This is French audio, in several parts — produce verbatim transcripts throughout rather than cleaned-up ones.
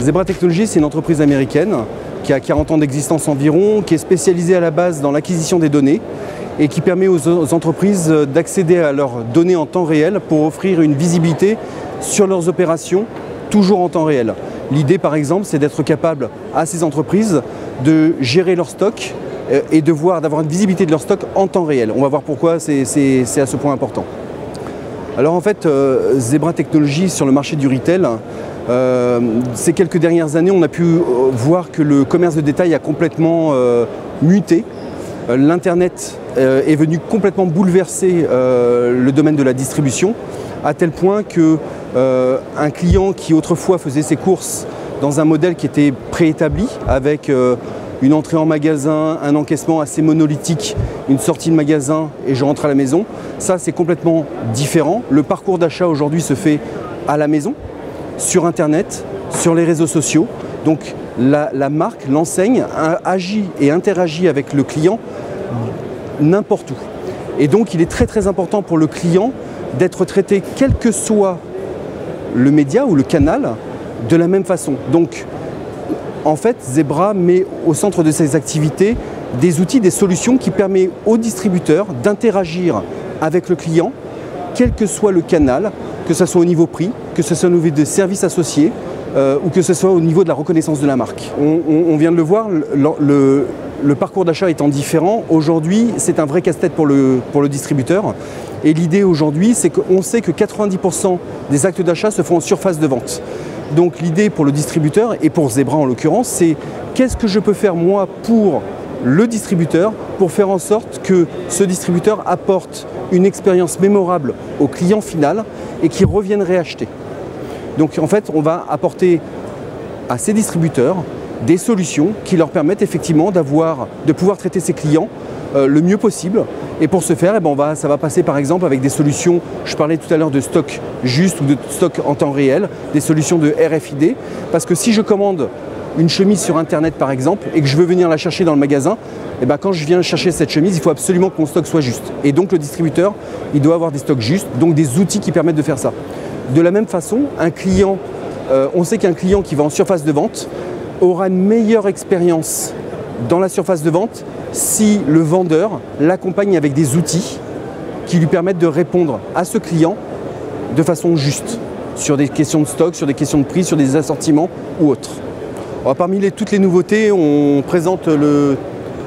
Zebra Technologies, c'est une entreprise américaine qui a quarante ans d'existence environ, qui est spécialisée à la base dans l'acquisition des données et qui permet aux, aux entreprises d'accéder à leurs données en temps réel pour offrir une visibilité sur leurs opérations, toujours en temps réel. L'idée, par exemple, c'est d'être capable à ces entreprises de gérer leur stock et de voir, d'avoir une visibilité de leur stock en temps réel. On va voir pourquoi c'est à ce point important. Alors en fait, euh, Zebra Technologies sur le marché du retail, euh, ces quelques dernières années, on a pu euh, voir que le commerce de détail a complètement euh, muté. Euh, L'Internet euh, est venu complètement bouleverser euh, le domaine de la distribution, à tel point que euh, un client qui autrefois faisait ses courses dans un modèle qui était préétabli, avec euh, une entrée en magasin, un encaissement assez monolithique, une sortie de magasin et je rentre à la maison. Ça, c'est complètement différent. Le parcours d'achat aujourd'hui se fait à la maison, sur Internet, sur les réseaux sociaux. Donc la, la marque, l'enseigne, agit et interagit avec le client n'importe où. Et donc il est très très important pour le client d'être traité, quel que soit le média ou le canal, de la même façon. Donc, en fait, Zebra met au centre de ses activités des outils, des solutions qui permettent aux distributeurs d'interagir avec le client, quel que soit le canal, que ce soit au niveau prix, que ce soit au niveau des services associés euh, ou que ce soit au niveau de la reconnaissance de la marque. On, on, on vient de le voir, le, le, le parcours d'achat étant différent, aujourd'hui, c'est un vrai casse-tête pour le, pour le distributeur. Et l'idée aujourd'hui, c'est qu'on sait que quatre-vingt-dix pour cent des actes d'achat se font en surface de vente. Donc l'idée pour le distributeur, et pour Zebra en l'occurrence, c'est qu'est-ce que je peux faire moi pour le distributeur pour faire en sorte que ce distributeur apporte une expérience mémorable au client final et qu'il revienne réacheter. Donc en fait, on va apporter à ces distributeurs des solutions qui leur permettent effectivement d'avoir, de pouvoir traiter ses clients euh, le mieux possible. Et pour ce faire, eh ben on va, ça va passer par exemple avec des solutions, je parlais tout à l'heure de stock juste ou de stock en temps réel, des solutions de R F I D. Parce que si je commande une chemise sur Internet par exemple et que je veux venir la chercher dans le magasin, eh ben quand je viens chercher cette chemise, il faut absolument que mon stock soit juste. Et donc le distributeur, il doit avoir des stocks justes, donc des outils qui permettent de faire ça. De la même façon, un client, euh, on sait qu'un client qui va en surface de vente aura une meilleure expérience dans la surface de vente si le vendeur l'accompagne avec des outils qui lui permettent de répondre à ce client de façon juste, sur des questions de stock, sur des questions de prix, sur des assortiments ou autres. Alors, parmi les, toutes les nouveautés, on présente le,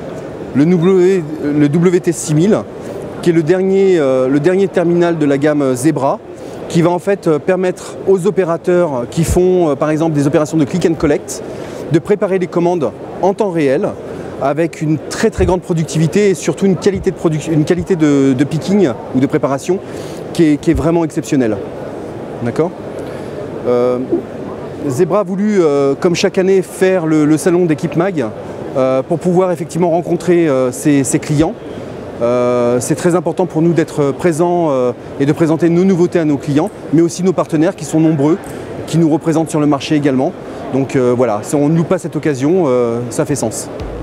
le, w, le W T six mille, qui est le dernier, euh, le dernier terminal de la gamme Zebra, qui va en fait permettre aux opérateurs qui font euh, par exemple des opérations de click and collect de préparer les commandes en temps réel avec une très très grande productivité et surtout une qualité de, production, une qualité de, de picking ou de préparation qui est, qui est vraiment exceptionnelle. D'accord ? euh, Zebra a voulu, euh, comme chaque année, faire le, le salon d'EquipMag euh, pour pouvoir effectivement rencontrer euh, ses, ses clients. Euh, c'est très important pour nous d'être présents euh, et de présenter nos nouveautés à nos clients, mais aussi nos partenaires qui sont nombreux, qui nous représentent sur le marché également. Donc euh, voilà, si on ne loupe pas cette occasion, euh, ça fait sens.